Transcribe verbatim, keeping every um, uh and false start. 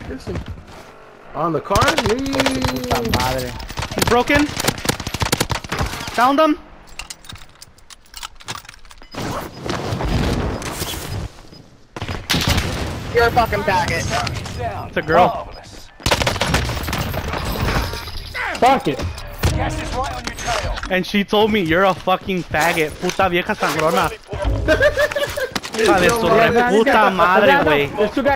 Listen. On the car? Puta madre. He's broken. Found him. You're a fucking faggot. It's a girl. Fuck it. Gas is right on your tail. And she told me you're a fucking faggot. Puta vieja sangrona. Hija de su re puta madre, güey.